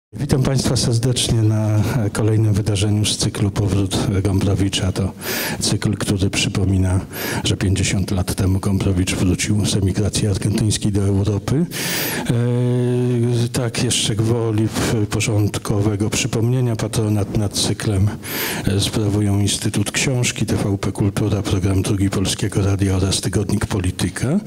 Witam Państwa serdecznie na kolejnym wydarzeniu z cyklu Powrót Gombrowicza. To cykl, który przypomina, że 50 lat temu Gombrowicz wrócił z emigracji argentyńskiej do Europy. Tak, jeszcze gwoli porządkowego przypomnienia, patronat nad cyklem sprawują Instytut Książki, TVP Kultura, Program Drugi Polskiego Radia oraz Tygodnik Polityka.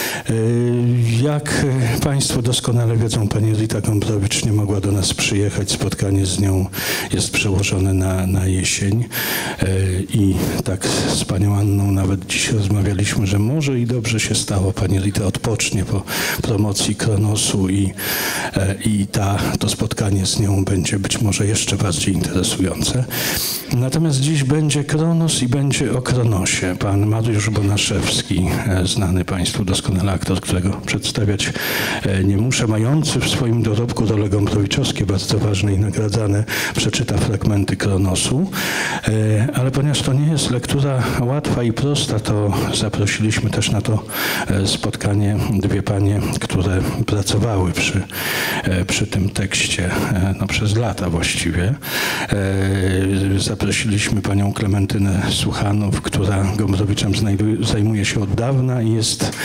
Jak Państwo doskonale wiedzą, pani Rita Gombrowicz nie mogła do nas przyjechać. Spotkanie z nią jest przełożone na jesień i tak z panią Anną nawet dziś rozmawialiśmy, że może i dobrze się stało. Pani Rita odpocznie po promocji Kronosu i to spotkanie z nią będzie być może jeszcze bardziej interesujące. Natomiast dziś będzie Kronos i będzie o Kronosie. Pan Mariusz Bonaszewski, znany Państwu doskonale aktor, którego przedstawiać nie muszę, mający w swoim dorobku role gombrowiczowskie bardzo ważne i nagradzane, przeczyta fragmenty Kronosu. Ale ponieważ to nie jest lektura łatwa i prosta, to zaprosiliśmy też na to spotkanie dwie panie, które pracowały przy tym tekście przez lata właściwie. Zaprosiliśmy panią Klementynę Suchanów, która Gombrowiczem zajmuje się od dawna i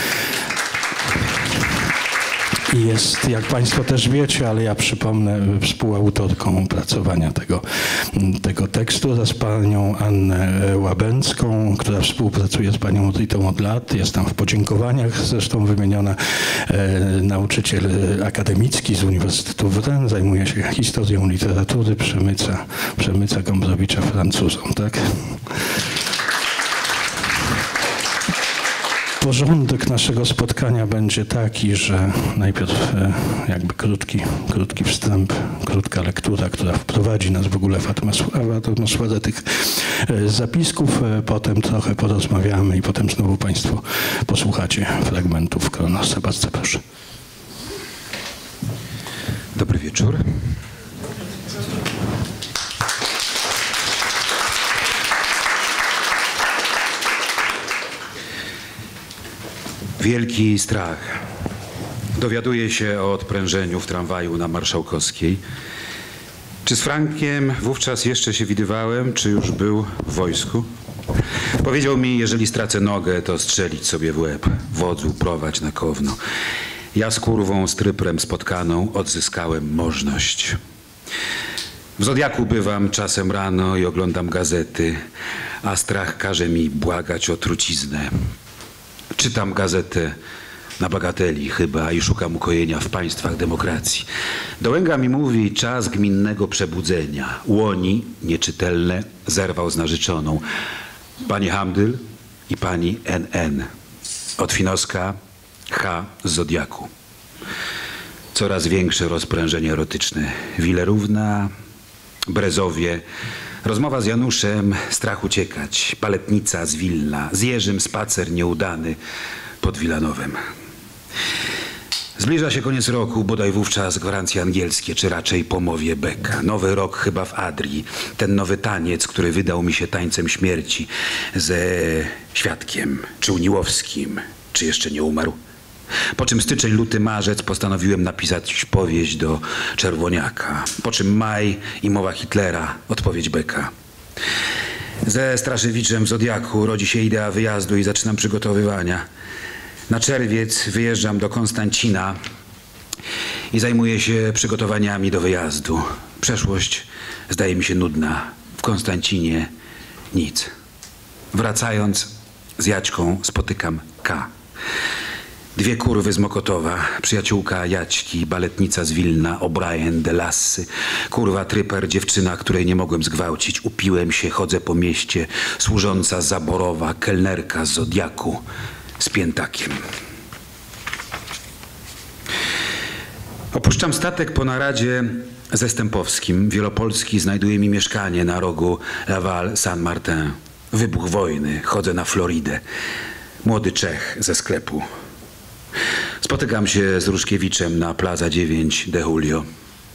jest, jak Państwo też wiecie, ale ja przypomnę, współautorką opracowania tego tekstu, oraz panią Annę Łabęcką, która współpracuje z panią Ritą od lat. Jest tam w podziękowaniach zresztą wymieniona, nauczyciel akademicki z Uniwersytetu w Rennes, zajmuje się historią literatury, przemyca Gombrowicza Francuzom, tak? Porządek naszego spotkania będzie taki, że najpierw jakby krótki wstęp, krótka lektura, która wprowadzi nas w ogóle w atmosferę tych zapisków, potem trochę porozmawiamy i potem znowu Państwo posłuchacie fragmentów Kronosa. Bardzo proszę. Dobry wieczór. Wielki strach. Dowiaduję się o odprężeniu w tramwaju na Marszałkowskiej. Czy z Frankiem wówczas jeszcze się widywałem, czy już był w wojsku? Powiedział mi, jeżeli stracę nogę, to strzelić sobie w łeb. Wodzu, prowadź na Kowno. Ja z kurwą stryprem spotkaną odzyskałem możność. W Zodiaku bywam czasem rano i oglądam gazety, a strach każe mi błagać o truciznę. Czytam gazetę na bagateli chyba i szukam ukojenia w państwach demokracji. Dołęga mi mówi czas gminnego przebudzenia. Łoni, nieczytelne, zerwał z narzeczoną. Pani Hamdyl i pani NN. Od Finoska H z Zodiaku. Coraz większe rozprężenie erotyczne. Wilerówna, Brezowie. Rozmowa z Januszem, strach uciekać, baletnica z Wilna, z Jerzym spacer nieudany pod Wilanowem. Zbliża się koniec roku, bodaj wówczas gwarancje angielskie, czy raczej pomowie Beka. Nowy rok chyba w Adrii. Ten nowy taniec, który wydał mi się tańcem śmierci ze Świadkiem, czy Uniłowskim, czy jeszcze nie umarł. Po czym styczeń, luty, marzec postanowiłem napisać powieść do Czerwoniaka. Po czym maj i mowa Hitlera, odpowiedź Beka. Ze Straszewiczem w Zodiaku rodzi się idea wyjazdu i zaczynam przygotowywania. Na czerwiec wyjeżdżam do Konstancina i zajmuję się przygotowaniami do wyjazdu. Przeszłość zdaje mi się nudna. W Konstancinie nic. Wracając z Jaćką spotykam K. Dwie kurwy z Mokotowa, przyjaciółka Jaćki, baletnica z Wilna, O'Brien de Lassy, kurwa tryper, dziewczyna, której nie mogłem zgwałcić. Upiłem się, chodzę po mieście, służąca zaborowa, kelnerka z Zodiaku, z piętakiem. Opuszczam statek po naradzie ze Stępowskim. Wielopolski znajduje mi mieszkanie na rogu Laval-Saint Martin. Wybuch wojny, chodzę na Florydę. Młody Czech ze sklepu. Spotykam się z Ruszkiewiczem na Plaza 9 de Julio.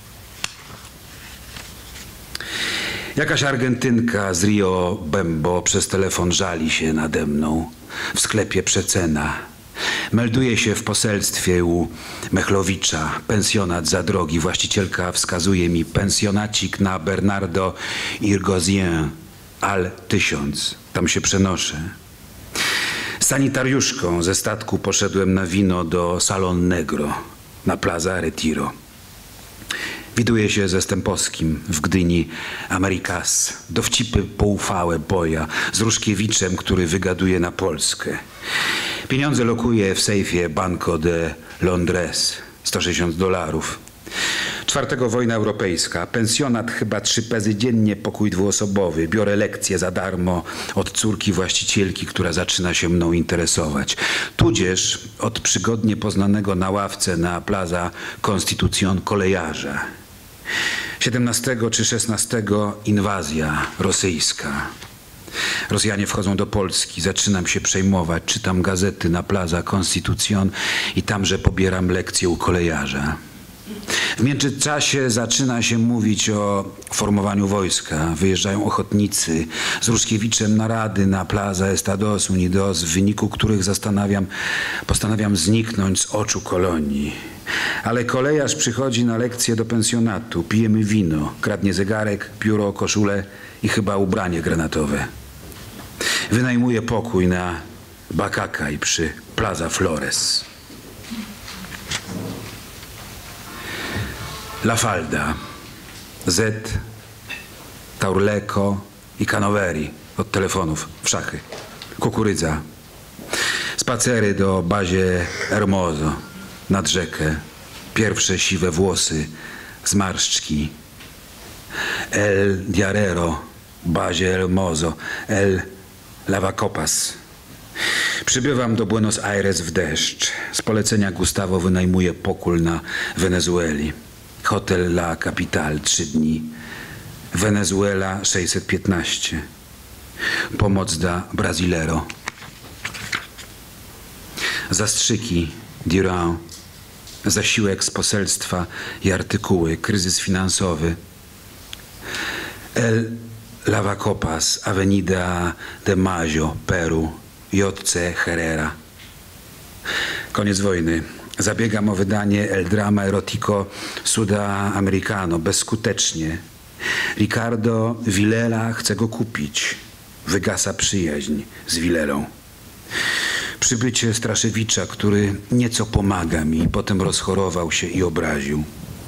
Jakaś Argentynka z Rio Bembo przez telefon żali się nade mną. W sklepie przecena. Melduje się w poselstwie u Mechlowicza. Pensjonat za drogi. Właścicielka wskazuje mi pensjonacik na Bernardo Irgozien. Al 1000. Tam się przenoszę. Sanitariuszką ze statku poszedłem na wino do Salon Negro na Plaza Retiro. Widuję się ze Stępowskim w Gdyni Americas. Dowcipy poufałe boja z Ruszkiewiczem, który wygaduje na Polskę. Pieniądze lokuje w sejfie Banco de Londres. $160. 4. wojna europejska. Pensjonat chyba 3 pezy dziennie, pokój dwuosobowy. Biorę lekcje za darmo od córki właścicielki, która zaczyna się mną interesować. Tudzież od przygodnie poznanego na ławce na Plaza Constitución kolejarza. 17 czy 16 inwazja rosyjska. Rosjanie wchodzą do Polski, zaczynam się przejmować, czytam gazety na Plaza Constitución i tamże pobieram lekcje u kolejarza. W międzyczasie zaczyna się mówić o formowaniu wojska. Wyjeżdżają ochotnicy z Ruszkiewiczem narady na Plaza Estados Unidos, w wyniku których postanawiam zniknąć z oczu kolonii. Ale kolejarz przychodzi na lekcję do pensjonatu, pijemy wino, kradnie zegarek, pióro, koszulę i chyba ubranie granatowe. Wynajmuje pokój na Bacacay przy Plaza Flores. La Falda, Z, Taurleco i Canoveri od telefonów w szachy. Kukurydza. Spacery do Bazie Hermoso nad rzekę. Pierwsze siwe włosy, zmarszczki. El Diarero, Bazie Hermoso, El Lavacopas. Przybywam do Buenos Aires w deszcz. Z polecenia Gustavo wynajmuję pokój na Wenezueli. Hotel La Capital 3 dni. Wenezuela 615. Pomoc dla Brasilero. Zastrzyki Durand. Zasiłek z poselstwa i artykuły. Kryzys finansowy. El Lavacopas, Avenida de Mayo, Peru. J.C. Herrera. Koniec wojny. Zabiegam o wydanie El Drama Erotico Sudamericano. Bezskutecznie. Ricardo Vilela chce go kupić. Wygasa przyjaźń z Vilelą. Przybycie Straszewicza, który nieco pomaga mi, potem rozchorował się i obraził.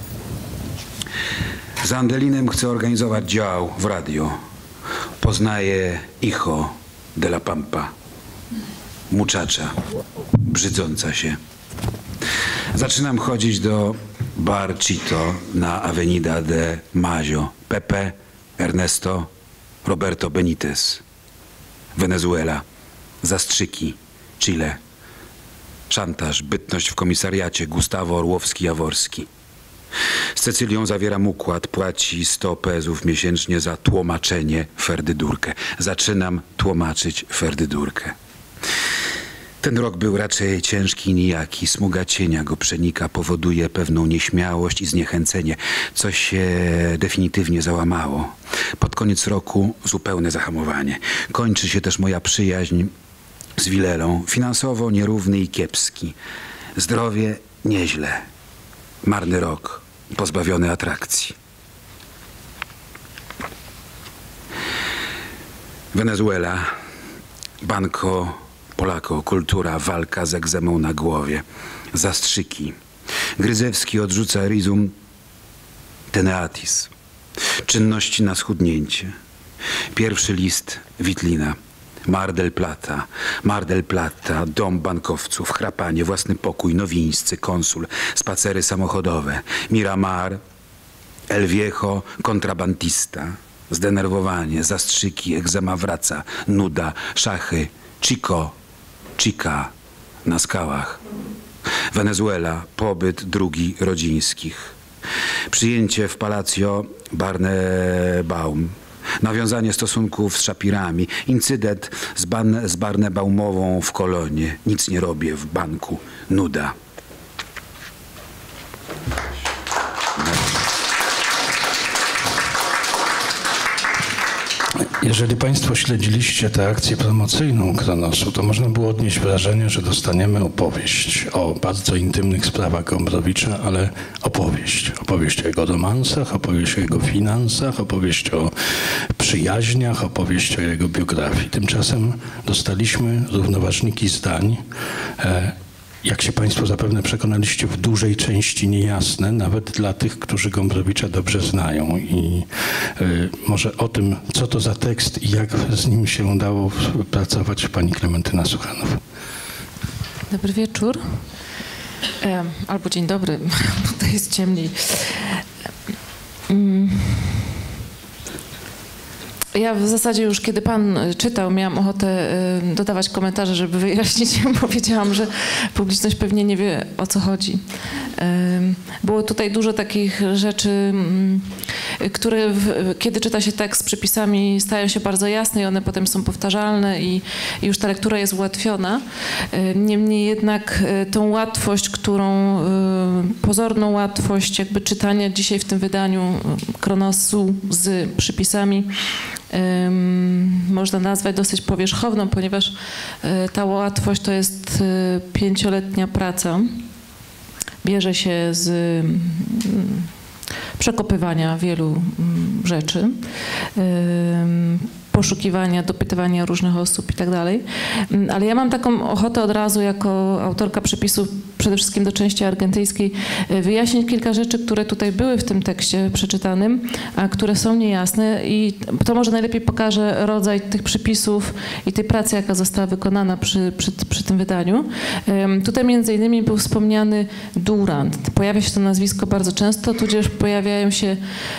Z Andelinem chcę organizować dział w radio. Poznaję Hijo de la Pampa. Muczacza, brzydząca się. Zaczynam chodzić do Bar Chito na Avenida de Mayo. Pepe, Ernesto, Roberto Benitez. Wenezuela. Zastrzyki. Chile. Szantaż. Bytność w komisariacie. Gustavo Orłowski-Jaworski. Z Cecylią zawieram układ. Płaci 100 pezów miesięcznie za tłumaczenie Ferdydurkę. Zaczynam tłumaczyć Ferdydurkę. Ten rok był raczej ciężki i nijaki. Smuga cienia go przenika, powoduje pewną nieśmiałość i zniechęcenie. Coś się definitywnie załamało. Pod koniec roku zupełne zahamowanie. Kończy się też moja przyjaźń z Vilelą. Finansowo nierówny i kiepski. Zdrowie nieźle. Marny rok, pozbawiony atrakcji. Wenezuela, Banco Polako, kultura, walka z egzemą na głowie, zastrzyki. Gryzewski odrzuca Rizum teneatis. Czynności na schudnięcie. Pierwszy list Witlina. Mar del Plata, dom bankowców, chrapanie, własny pokój, nowińscy, konsul, spacery samochodowe. Miramar, El Viejo, kontrabandista. Zdenerwowanie, zastrzyki, egzema wraca, nuda, szachy, Chica na skałach. Wenezuela, pobyt drugi rodzińskich. Przyjęcie w Palacio Barnebaum. Nawiązanie stosunków z szapirami. Incydent z Barnebaumową w Kolonie. Nic nie robię w banku. Nuda. Jeżeli Państwo śledziliście tę akcję promocyjną Kronosu, to można było odnieść wrażenie, że dostaniemy opowieść o bardzo intymnych sprawach Gombrowicza, ale opowieść. Opowieść o jego romansach, opowieść o jego finansach, opowieść o przyjaźniach, opowieść o jego biografii. Tymczasem dostaliśmy równoważniki zdań, jak się Państwo zapewne przekonaliście, w dużej części niejasne, nawet dla tych, którzy Gombrowicza dobrze znają. I może o tym, co to za tekst i jak z nim się udało pracować, pani Klementyna Suchanow. Dobry wieczór. Albo dzień dobry, tutaj jest ciemniej. Ja w zasadzie już kiedy pan czytał, miałam ochotę dodawać komentarze, żeby wyjaśnić. Powiedziałam, że publiczność pewnie nie wie, o co chodzi. Było tutaj dużo takich rzeczy, które kiedy czyta się tekst z przypisami, stają się bardzo jasne i one potem są powtarzalne i już ta lektura jest ułatwiona. Niemniej jednak tą łatwość, pozorną łatwość jakby czytania dzisiaj w tym wydaniu Kronosu z przypisami można nazwać dosyć powierzchowną, ponieważ ta łatwość to jest 5-letnia praca. Bierze się z przekopywania wielu rzeczy, poszukiwania, dopytywania różnych osób i tak dalej. Ale ja mam taką ochotę od razu jako autorka przepisów przede wszystkim do części argentyńskiej wyjaśnić kilka rzeczy, które tutaj były w tym tekście przeczytanym, a które są niejasne i to może najlepiej pokaże rodzaj tych przepisów i tej pracy, jaka została wykonana przy tym wydaniu. Tutaj między innymi był wspomniany Durand. Pojawia się to nazwisko bardzo często, tudzież pojawiają się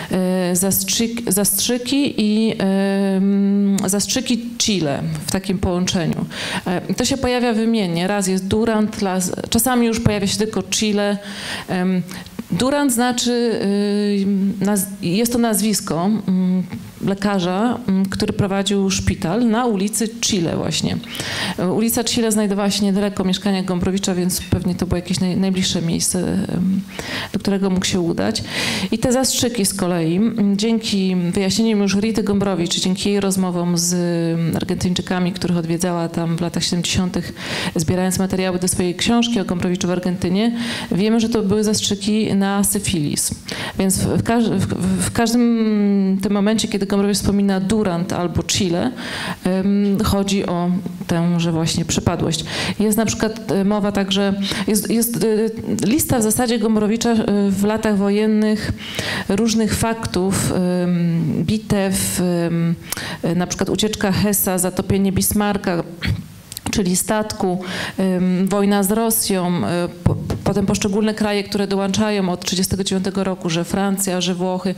zastrzyki i zastrzyki Chile w takim połączeniu. To się pojawia wymiennie. Raz jest Durand, czasami już pojawia się tylko Chile. Durand znaczy, jest to nazwisko lekarza, który prowadził szpital na ulicy Chile właśnie. Ulica Chile znajdowała się niedaleko mieszkania Gombrowicza, więc pewnie to było jakieś najbliższe miejsce, do którego mógł się udać. I te zastrzyki z kolei, dzięki wyjaśnieniom już Rity Gombrowicz, dzięki jej rozmowom z Argentyńczykami, których odwiedzała tam w latach 70., zbierając materiały do swojej książki o Gombrowiczu w Argentynie, wiemy, że to były zastrzyki na syfilis. Więc w każdym tym momencie, kiedy Gombrowicz wspomina Durand albo Chile, chodzi o tęże właśnie przypadłość. Jest na przykład mowa także, jest lista w zasadzie Gombrowicza w latach wojennych różnych faktów, bitew, na przykład ucieczka Hessa, zatopienie Bismarcka, czyli statku, wojna z Rosją, potem poszczególne kraje, które dołączają od 1939 roku, że Francja, że Włochy,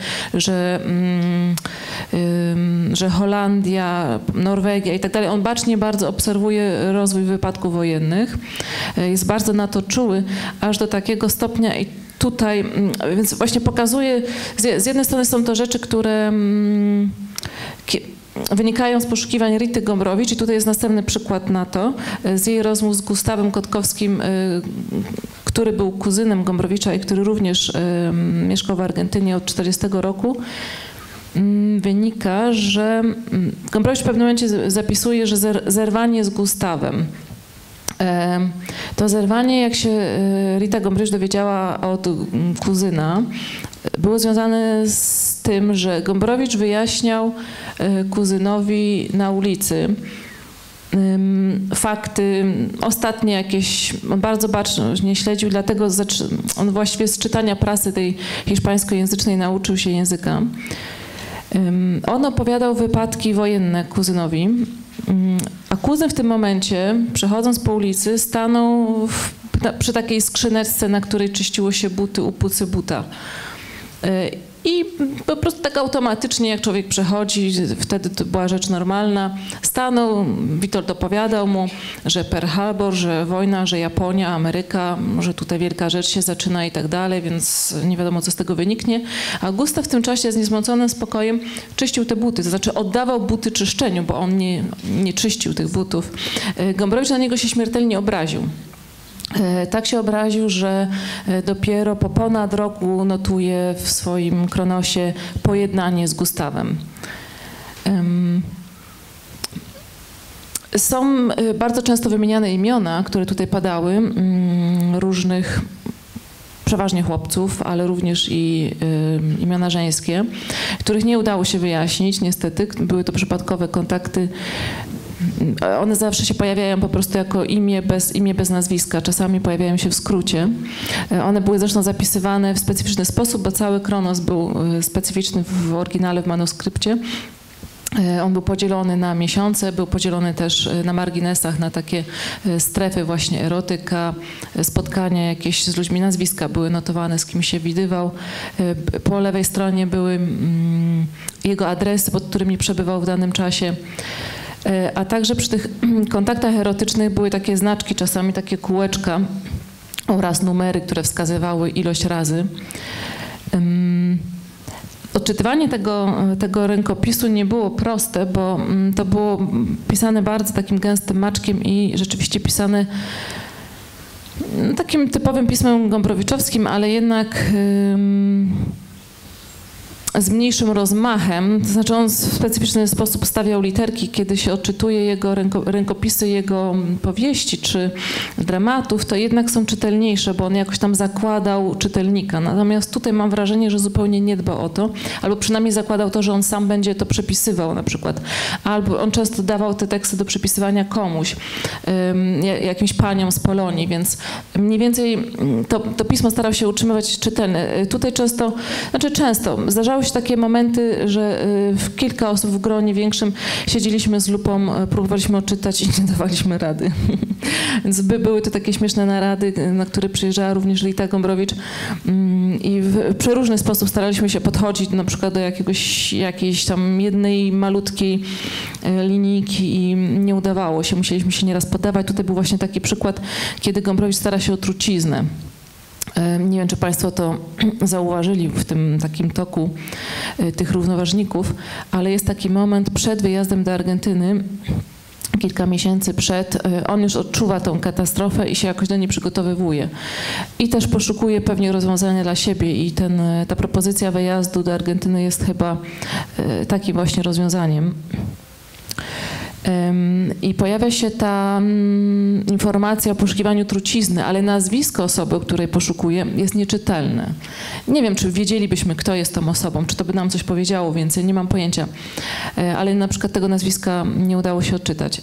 że Holandia, Norwegia i tak dalej. On bacznie bardzo obserwuje rozwój wypadków wojennych, jest bardzo na to czuły, aż do takiego stopnia i tutaj, więc właśnie pokazuje, z jednej strony są to rzeczy, które wynikają z poszukiwań Rity Gombrowicz i tutaj jest następny przykład na to, z jej rozmów z Gustawem Kotkowskim, który był kuzynem Gombrowicza i który również mieszkał w Argentynie od 1940 roku, wynika, że Gombrowicz w pewnym momencie zapisuje, że zerwanie z Gustawem. To zerwanie, jak się Rita Gombrowicz dowiedziała od kuzyna, było związane z tym, że Gombrowicz wyjaśniał kuzynowi na ulicy fakty, ostatnie jakieś, on bardzo bacznie śledził, dlatego on właściwie z czytania prasy tej hiszpańskojęzycznej nauczył się języka. On opowiadał wypadki wojenne kuzynowi, a kuzyn w tym momencie, przechodząc po ulicy, stanął przy takiej skrzyneczce, na której czyściło się buty u pucy buta. I po prostu tak automatycznie, jak człowiek przechodzi, wtedy to była rzecz normalna, stanął, Witold opowiadał mu, że Pearl Harbor, że wojna, że Japonia, Ameryka, że tutaj wielka rzecz się zaczyna i tak dalej, więc nie wiadomo, co z tego wyniknie. A Gustaw w tym czasie z niezmąconym spokojem czyścił te buty, to znaczy oddawał buty czyszczeniu, bo on nie czyścił tych butów. Gombrowicz na niego się śmiertelnie obraził. Tak się obraził, że dopiero po ponad roku notuje w swoim Kronosie pojednanie z Gustawem. Są bardzo często wymieniane imiona, które tutaj padały, różnych, przeważnie chłopców, ale również i imiona żeńskie, których nie udało się wyjaśnić, niestety. Były to przypadkowe kontakty. One zawsze się pojawiają po prostu jako imię bez nazwiska. Czasami pojawiają się w skrócie. One były zresztą zapisywane w specyficzny sposób, bo cały Kronos był specyficzny w oryginale, w manuskrypcie. On był podzielony na miesiące, był podzielony też na marginesach, na takie strefy właśnie erotyka, spotkania jakieś z ludźmi, nazwiska były notowane, z kim się widywał. Po lewej stronie były jego adresy, pod którymi przebywał w danym czasie. A także przy tych kontaktach erotycznych były takie znaczki, czasami takie kółeczka oraz numery, które wskazywały ilość razy. Odczytywanie tego rękopisu nie było proste, bo to było pisane bardzo takim gęstym maczkiem i rzeczywiście pisane takim typowym pismem gombrowiczowskim, ale jednak z mniejszym rozmachem, to znaczy on w specyficzny sposób stawiał literki. Kiedy się odczytuje jego rękopisy, jego powieści czy dramatów, to jednak są czytelniejsze, bo on jakoś tam zakładał czytelnika. Natomiast tutaj mam wrażenie, że zupełnie nie dbał o to, albo przynajmniej zakładał to, że on sam będzie to przepisywał na przykład. Albo on często dawał te teksty do przepisywania komuś, jakimś paniom z Polonii, więc mniej więcej to pismo starał się utrzymywać czytelne. Tutaj często zdarzało się takie momenty, że kilka osób w gronie większym siedzieliśmy z lupą, próbowaliśmy odczytać i nie dawaliśmy rady. Więc były to takie śmieszne narady, na które przyjeżdżała również Rita Gombrowicz i w przeróżny sposób staraliśmy się podchodzić na przykład do jakiejś tam jednej malutkiej linijki i nie udawało się. Musieliśmy się nieraz podawać. Tutaj był właśnie taki przykład, kiedy Gombrowicz stara się o truciznę. Nie wiem, czy Państwo to zauważyli w tym takim toku tych równoważników, ale jest taki moment przed wyjazdem do Argentyny, kilka miesięcy przed, on już odczuwa tą katastrofę i się jakoś do niej przygotowywuje. I też poszukuje pewnie rozwiązania dla siebie i ta propozycja wyjazdu do Argentyny jest chyba takim właśnie rozwiązaniem. I pojawia się ta informacja o poszukiwaniu trucizny, ale nazwisko osoby, której poszukuje, jest nieczytelne. Nie wiem, czy wiedzielibyśmy, kto jest tą osobą, czy to by nam coś powiedziało więcej, nie mam pojęcia. Ale na przykład tego nazwiska nie udało się odczytać.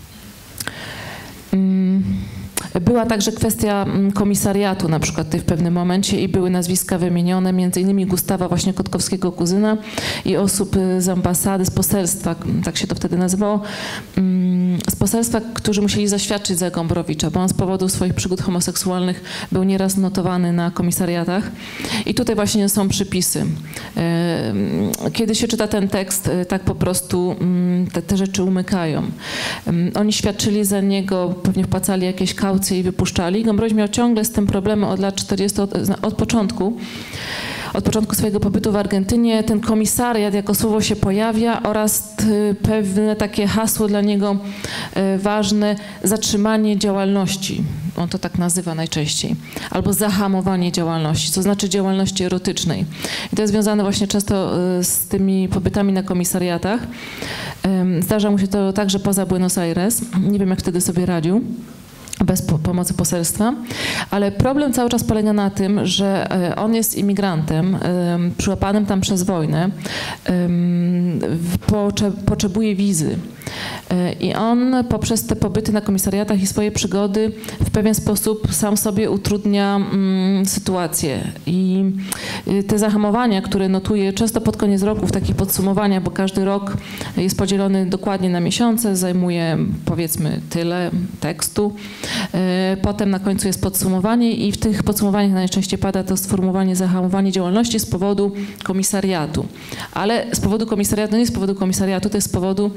Była także kwestia komisariatu na przykład w pewnym momencie i były nazwiska wymienione, między innymi Gustawa właśnie Kotkowskiego, kuzyna, i osób z ambasady, z poselstwa, tak się to wtedy nazywało, z poselstwa, którzy musieli zaświadczyć za Gombrowicza, bo on z powodu swoich przygód homoseksualnych był nieraz notowany na komisariatach. I tutaj właśnie są przypisy. Kiedy się czyta ten tekst, tak po prostu te rzeczy umykają. Oni świadczyli za niego, pewnie wpłacali jakieś kaucje i wypuszczali. Gombrowicz miał ciągle z tym problemy od lat 40, od początku swojego pobytu w Argentynie. Ten komisariat jako słowo się pojawia oraz pewne takie hasło dla niego ważne, zatrzymanie działalności. On to tak nazywa najczęściej. Albo zahamowanie działalności, co znaczy działalności erotycznej. I to jest związane właśnie często z tymi pobytami na komisariatach. Zdarza mu się to także poza Buenos Aires. Nie wiem, jak wtedy sobie radził bez pomocy poselstwa, ale problem cały czas polega na tym, że on jest imigrantem, przyłapanym tam przez wojnę, potrzebuje wizy. I on poprzez te pobyty na komisariatach i swoje przygody w pewien sposób sam sobie utrudnia sytuację. I te zahamowania, które notuje często pod koniec roku w takich podsumowaniach, bo każdy rok jest podzielony dokładnie na miesiące, zajmuje powiedzmy tyle tekstu. Potem na końcu jest podsumowanie i w tych podsumowaniach najczęściej pada to sformułowanie zahamowanie działalności z powodu komisariatu. Ale z powodu komisariatu, nie z powodu komisariatu, to jest z powodu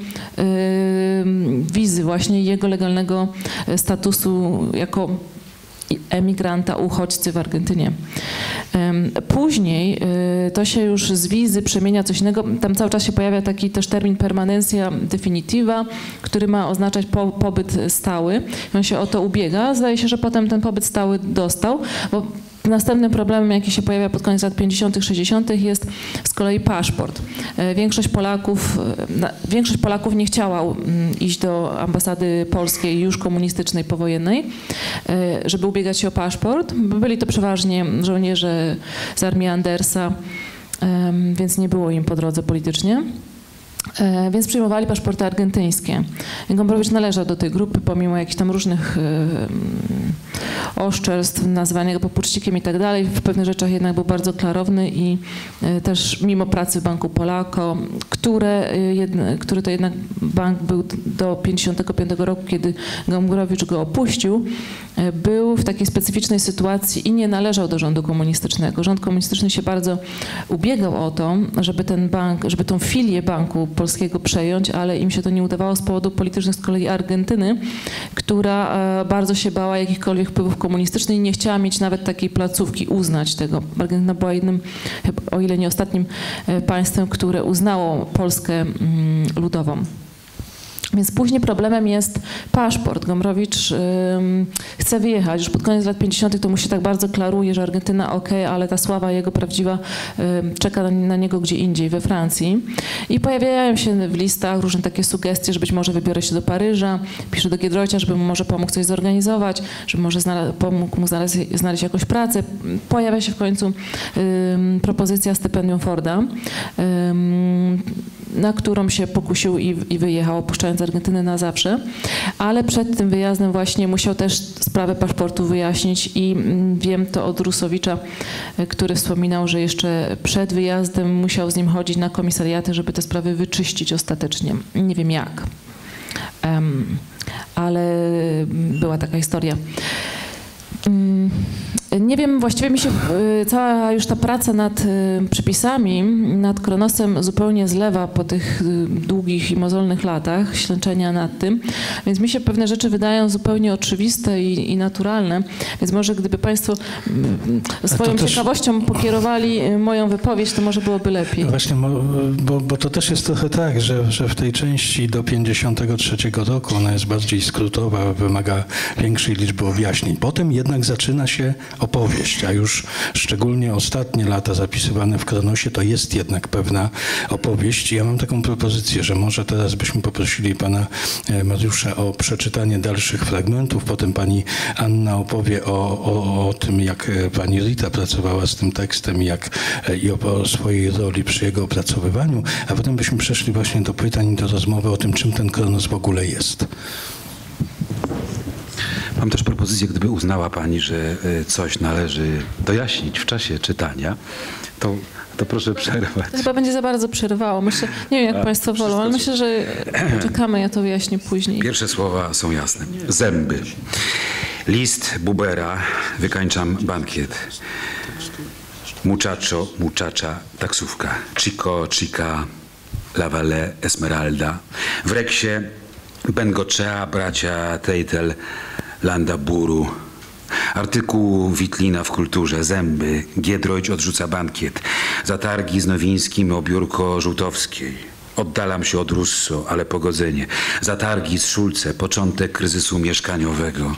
wizy właśnie jego legalnego statusu jako emigranta, uchodźcy w Argentynie. Później to się już z wizy przemienia coś innego. Tam cały czas się pojawia taki też termin permanencja definitiva, który ma oznaczać pobyt stały. On się o to ubiega. Zdaje się, że potem ten pobyt stały dostał, bo Następnym problemem, jaki się pojawia pod koniec lat 50., 60., jest z kolei paszport. Większość Polaków nie chciała iść do ambasady polskiej, już komunistycznej, powojennej, żeby ubiegać się o paszport. Byli to przeważnie żołnierze z armii Andersa, więc nie było im po drodze politycznie. Więc przyjmowali paszporty argentyńskie. Gombrowicz należał do tej grupy, pomimo jakichś tam różnych oszczerstw, nazywania go popuczcikiem i tak dalej. W pewnych rzeczach jednak był bardzo klarowny i też mimo pracy w Banku Polako, który to jednak bank był do 1955 roku, kiedy Gombrowicz go opuścił, był w takiej specyficznej sytuacji i nie należał do rządu komunistycznego. Rząd komunistyczny się bardzo ubiegał o to, żeby ten bank, żeby tą filię Banku Polskiego przejąć, ale im się to nie udawało z powodów politycznych z kolei Argentyny, która bardzo się bała jakichkolwiek wpływów komunistycznych i nie chciała mieć nawet takiej placówki, uznać tego. Argentyna była jednym, o ile nie ostatnim państwem, które uznało Polskę ludową. Więc później problemem jest paszport. Gombrowicz chce wyjechać. Już pod koniec lat 50. to mu się tak bardzo klaruje, że Argentyna okej, ale ta sława jego prawdziwa czeka na niego gdzie indziej, we Francji. I pojawiają się w listach różne takie sugestie, że być może wybiorę się do Paryża, pisze do Giedroycia, żeby mu może pomógł coś zorganizować, żeby może pomógł mu znaleźć jakąś pracę. Pojawia się w końcu propozycja stypendium Forda, na którą się pokusił i wyjechał, opuszczając Argentynę na zawsze. Ale przed tym wyjazdem właśnie musiał też sprawę paszportu wyjaśnić i wiem to od Rusowicza, który wspominał, że jeszcze przed wyjazdem musiał z nim chodzić na komisariaty, żeby te sprawy wyczyścić ostatecznie. Nie wiem jak, ale była taka historia. Nie wiem, właściwie mi się cała już ta praca nad przepisami, nad Kronosem zupełnie zlewa po tych długich i mozolnych latach ślęczenia nad tym, więc mi się pewne rzeczy wydają zupełnie oczywiste i naturalne, więc może gdyby Państwo swoją ciekawością pokierowali moją wypowiedź, to może byłoby lepiej. Właśnie, bo to też jest trochę tak, że w tej części do 1953 roku ona jest bardziej skrótowa, wymaga większej liczby objaśnień. Potem jednak zaczyna się opowieść, a już szczególnie ostatnie lata zapisywane w Kronosie to jest jednak pewna opowieść. Ja mam taką propozycję, że może teraz byśmy poprosili pana Mariusza o przeczytanie dalszych fragmentów, potem pani Anna opowie o tym, jak pani Rita pracowała z tym tekstem i o swojej roli przy jego opracowywaniu, a potem byśmy przeszli właśnie do pytań i do rozmowy o tym, czym ten Kronos w ogóle jest. Mam też propozycję, gdyby uznała pani, że coś należy dojaśnić w czasie czytania, to proszę przerwać. To chyba będzie za bardzo przerwało. Myślę, nie wiem jak Państwo wolą, ale myślę, że czekamy, ja to wyjaśnię później. Pierwsze słowa są jasne. Zęby. List Bubera, wykańczam bankiet. Muchacho, muchacha, taksówka. Chico, chica, La Valle, Esmeralda. W Reksie Bengochea, bracia Teitel, Landaburu. Artykuł Witlina w kulturze. Zęby. Giedroyć odrzuca bankiet. Zatargi z Nowińskim o biurko Żółtowskiej. Oddalam się od Russo, ale pogodzenie. Zatargi z Szulce. Początek kryzysu mieszkaniowego.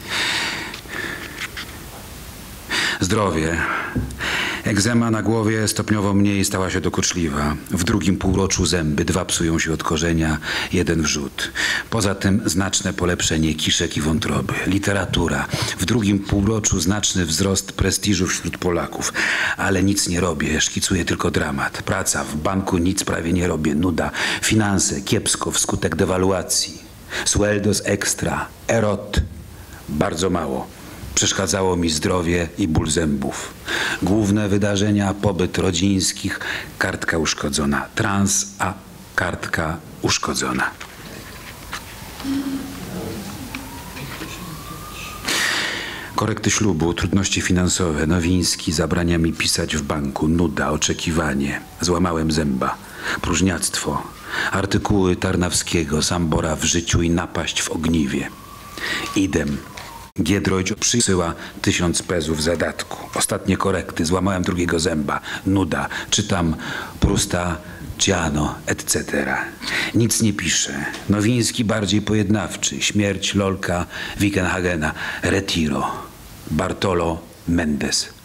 Zdrowie. Egzema na głowie stopniowo mniej stała się dokuczliwa. W drugim półroczu zęby, 2 psują się od korzenia, 1 wrzód. Poza tym znaczne polepszenie kiszek i wątroby. Literatura. W drugim półroczu znaczny wzrost prestiżu wśród Polaków. Ale nic nie robię, szkicuję tylko dramat. Praca, w banku nic prawie nie robię, nuda. Finanse, kiepsko wskutek dewaluacji. Sueldos extra, erot, bardzo mało. Przeszkadzało mi zdrowie i ból zębów. Główne wydarzenia, pobyt rodzińskich, kartka uszkodzona. Trans, a kartka uszkodzona. Korekty ślubu, trudności finansowe. Nowiński zabrania mi pisać w banku. Nuda, oczekiwanie. Złamałem zęba. Próżniactwo. Artykuły Tarnawskiego, Sambora w życiu i napaść w ogniwie. Idem. Giedroyć przysyła 1000 pezów zadatku. Ostatnie korekty. Złamałem drugiego zęba. Nuda. Czytam Prusta, Ciano, etc. Nic nie pisze. Nowiński bardziej pojednawczy. Śmierć Lolka, Wickenhagena. Retiro. Bartolo Mendes.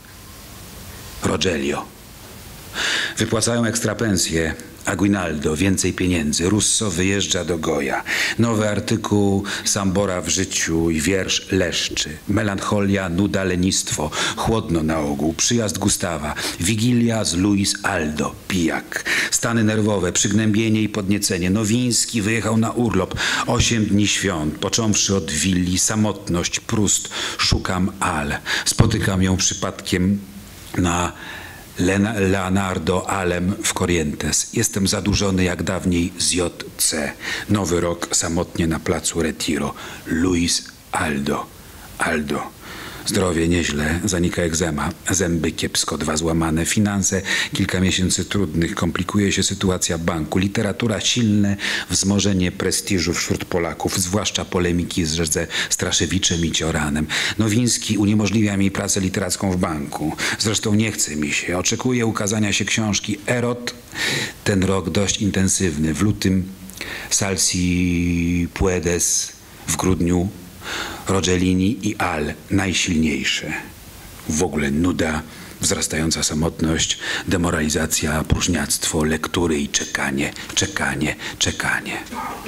Rogelio. Wypłacają ekstrapensje. Aguinaldo, więcej pieniędzy. Russo wyjeżdża do Goja. Nowy artykuł Sambora w życiu i wiersz Leszczy. Melancholia, nuda, lenistwo. Chłodno na ogół. Przyjazd Gustawa. Wigilia z Luis Aldo. Pijak. Stany nerwowe, przygnębienie i podniecenie. Nowiński wyjechał na urlop. 8 dni świąt. Począwszy od willi. Samotność. Prust. Szukam Al. Spotykam ją przypadkiem na Leonardo Alem w Corrientes. Jestem zadłużony jak dawniej z JC. Nowy rok samotnie na placu Retiro. Luis Aldo. Zdrowie nieźle, zanika egzema, zęby kiepsko, 2 złamane, finanse, kilka miesięcy trudnych, komplikuje się sytuacja banku, literatura silne, wzmożenie prestiżu wśród Polaków, zwłaszcza polemiki ze Straszewiczem i Cioranem. Nowiński uniemożliwia mi pracę literacką w banku. Zresztą nie chce mi się. Oczekuję ukazania się książki Erot. Ten rok dość intensywny. W lutym Salsi Puedes, w grudniu Rogellini i Al najsilniejsze. W ogóle nuda, wzrastająca samotność, demoralizacja, próżniactwo, lektury i czekanie.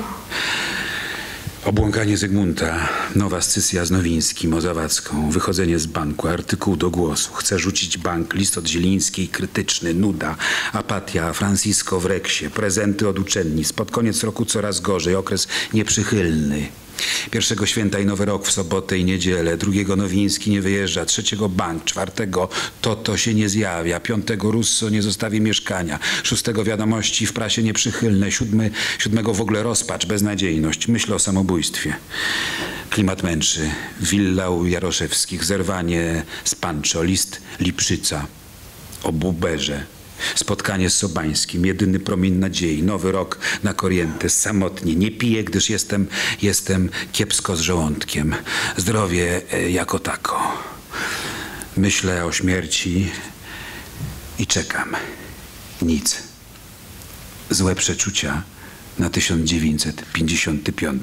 Obłąkanie Zygmunta, nowa scysja z Nowińskim, o Zawadzką, wychodzenie z banku, artykuł do Głosu, chce rzucić bank, list od Zielińskiej, krytyczny, nuda, apatia, Francisco w Reksie, prezenty od uczennic, pod koniec roku coraz gorzej, okres nieprzychylny. 1 święta i Nowy Rok w sobotę i niedzielę, 2 Nowiński nie wyjeżdża, 3 bank, 4 Toto się nie zjawia, 5 Russo nie zostawi mieszkania, 6 wiadomości w prasie nieprzychylne, 7 w ogóle rozpacz, beznadziejność, myśl o samobójstwie. Klimat męczy, willa u Jaroszewskich, zerwanie z Pancho, list Lipszyca o Buberze. Spotkanie z Sobańskim, jedyny promień nadziei, Nowy Rok na Corrientes, samotnie, nie piję, gdyż jestem kiepsko z żołądkiem. Zdrowie jako tako. Myślę o śmierci i czekam. Nic. Złe przeczucia na 1955.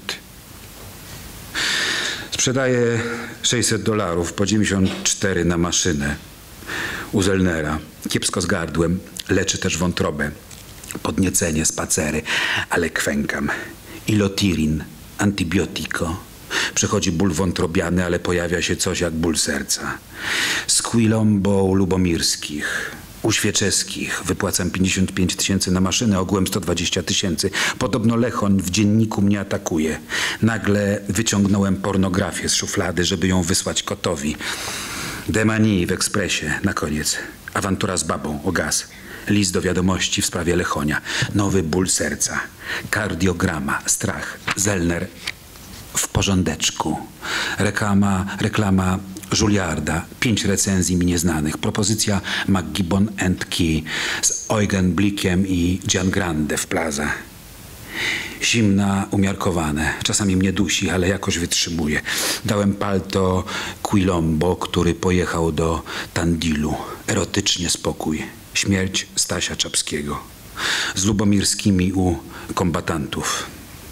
Sprzedaję $600 po 94 na maszynę u Zellnera. Kiepsko z gardłem, leczy też wątrobę. Podniecenie, spacery, ale kwękam. Ilotirin, antibiotiko. Przychodzi ból wątrobiany, ale pojawia się coś jak ból serca. Squilombo u Lubomirskich. U Świeczeskich wypłacam 55 000 na maszynę, ogółem 120 000. Podobno Lechoń w dzienniku mnie atakuje. Nagle wyciągnąłem pornografię z szuflady, żeby ją wysłać kotowi. Demani w Ekspresie, na koniec. Awantura z babą o gaz. List do wiadomości w sprawie Lechonia. Nowy ból serca. Kardiograma, strach. Zellner w porządeczku. Reklama Juilliarda. 5 recenzji mi nieznanych. Propozycja McGibbon & Key z Eugen Blickiem i Gian Grande w Plaza. Zimna, umiarkowane. Czasami mnie dusi, ale jakoś wytrzymuje. Dałem palto Quilombo, który pojechał do Tandilu. Erotycznie spokój. Śmierć Stasia Czapskiego. Z Lubomirskimi u kombatantów.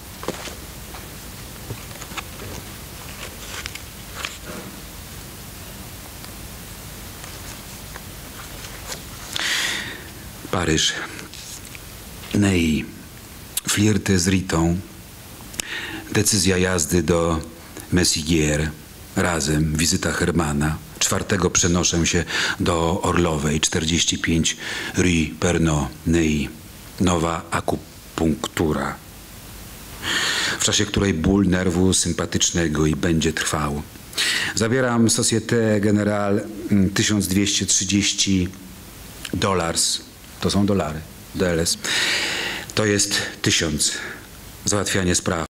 Paryż. Nei. Flirty z Ritą. Decyzja jazdy do Messiguières. Razem. Wizyta Hermana. 4 przenoszę się do Orlowej. 45 Rue Pernod. Nei. Nowa akupunktura. W czasie której ból nerwu sympatycznego i będzie trwał. Zabieram Société Générale $1230. To są dolary. DLS. To jest 1000. Załatwianie spraw.